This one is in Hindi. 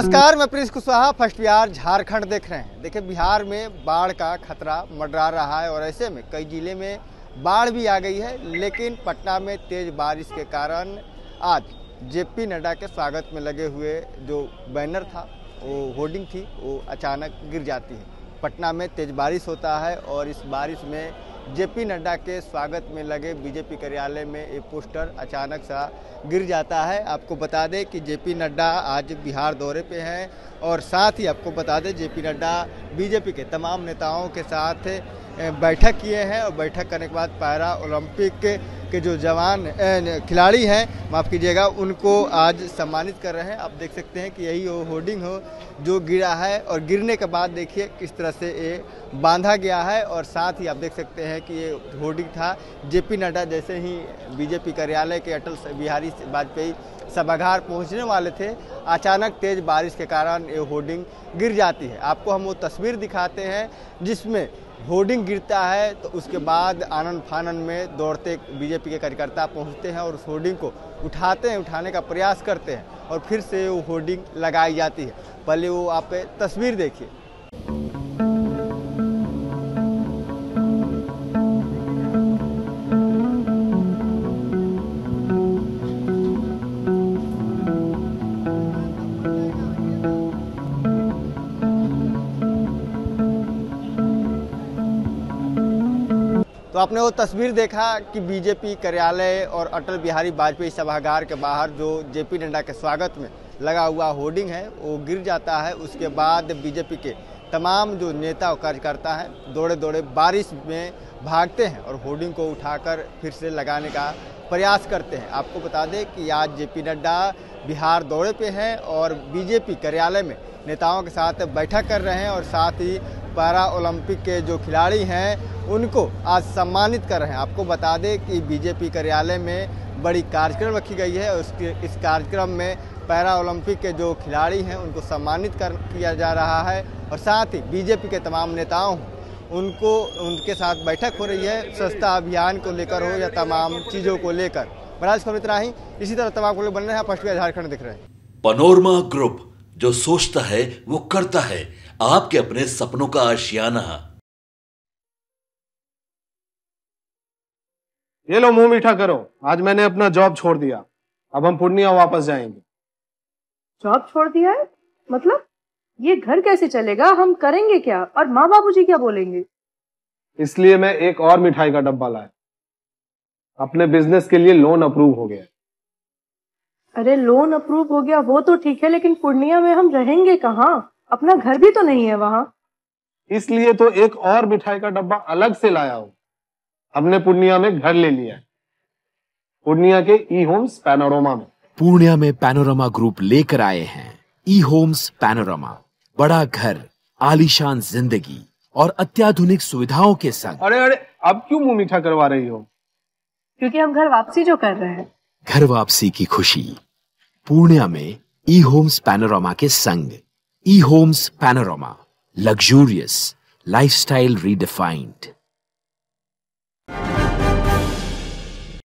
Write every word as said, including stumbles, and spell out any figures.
नमस्कार, मैं प्रिंस कुशवाहा। फर्स्ट बिहार झारखंड देख रहे हैं। देखिए, बिहार में बाढ़ का खतरा मंडरा रहा है और ऐसे में कई जिले में बाढ़ भी आ गई है। लेकिन पटना में तेज बारिश के कारण आज जेपी नड्डा के स्वागत में लगे हुए जो बैनर था, वो होर्डिंग थी, वो अचानक गिर जाती है। पटना में तेज बारिश होता है और इस बारिश में जेपी नड्डा के स्वागत में लगे बीजेपी कार्यालय में एक पोस्टर अचानक सा गिर जाता है। आपको बता दें कि जेपी नड्डा आज बिहार दौरे पे हैं और साथ ही आपको बता दें जेपी नड्डा बीजेपी के तमाम नेताओं के साथ बैठक किए हैं और बैठक करने के बाद पैरा ओलंपिक के जो जवान खिलाड़ी हैं, माफ़ कीजिएगा, उनको आज सम्मानित कर रहे हैं। आप देख सकते हैं कि यही वो होर्डिंग हो जो गिरा है और गिरने के बाद देखिए किस तरह से ये बांधा गया है। और साथ ही आप देख सकते हैं कि ये होर्डिंग था जेपी नड्डा जैसे ही बीजेपी कार्यालय के अटल बिहारी वाजपेयी सभागार पहुंचने वाले थे, अचानक तेज बारिश के कारण ये होर्डिंग गिर जाती है। आपको हम वो तस्वीर दिखाते हैं जिसमें होर्डिंग गिरता है तो उसके बाद आनंद फानन में दौड़ते बीजेपी के कार्यकर्ता पहुंचते हैं और उस होर्डिंग को उठाते हैं, उठाने का प्रयास करते हैं और फिर से वो होर्डिंग लगाई जाती है। पहले वो आप तस्वीर देखिए। तो आपने वो तस्वीर देखा कि बीजेपी कार्यालय और अटल बिहारी वाजपेयी सभागार के बाहर जो जेपी नड्डा के स्वागत में लगा हुआ होर्डिंग है वो गिर जाता है। उसके बाद बीजेपी के तमाम जो नेता और कार्यकर्ता हैं दौड़े दौड़े बारिश में भागते हैं और होर्डिंग को उठाकर फिर से लगाने का प्रयास करते हैं। आपको बता दें कि आज जेपी नड्डा बिहार दौरे पे हैं और बीजेपी कार्यालय में नेताओं के साथ बैठक कर रहे हैं और साथ ही पैरा ओलंपिक के जो खिलाड़ी हैं उनको आज सम्मानित कर रहे हैं। आपको बता दें कि बीजेपी कार्यालय में बड़ी कार्यक्रम रखी गई है और उसके इस कार्यक्रम में पैरा ओलंपिक के जो खिलाड़ी हैं उनको सम्मानित कर किया जा रहा है और साथ ही बीजेपी के तमाम नेताओं उनको उनके साथ बैठक हो रही है, स्वच्छता अभियान को लेकर हो या तमाम चीज़ों को लेकर। बराज खबर इतना ही। इसी तरह तमाम को बन रहे हैं। फर्स्ट बिहार झारखंड दिख रहे हैं। पनोरमा ग्रुप, जो सोचता है वो करता है, आपके अपने सपनों का आशियाना। ये लो, मुंह मीठा करो। आज मैंने अपना जॉब छोड़ दिया, अब हम पूर्णिया वापस जाएंगे। जॉब छोड़ दिया है? मतलब ये घर कैसे चलेगा? हम करेंगे क्या और माँ बाबूजी क्या बोलेंगे? इसलिए मैं एक और मिठाई का डब्बा लाया। अपने बिजनेस के लिए लोन अप्रूव हो गया। अरे लोन अप्रूव हो गया वो तो ठीक है, लेकिन पूर्णिया में हम रहेंगे कहाँ? अपना घर भी तो नहीं है वहाँ। इसलिए तो एक और मिठाई का डब्बा अलग से लाया हूँ। हमने पूर्णिया में घर ले लिया है, पूर्णिया के ई होम्स पैनोरमा में। पूर्णिया में पैनोरमा ग्रुप लेकर आए हैं ई होम्स पैनोरमा। बड़ा घर, आलीशान जिंदगी और अत्याधुनिक सुविधाओं के संग। अरे अरे अब क्यों मुंह मीठा करवा रही हो? क्योंकि हम घर वापसी जो कर रहे हैं। घर वापसी की खुशी पूर्णिया में ई होम्स पैनोरमा के संग। E homes panorama, luxurious lifestyle redefined.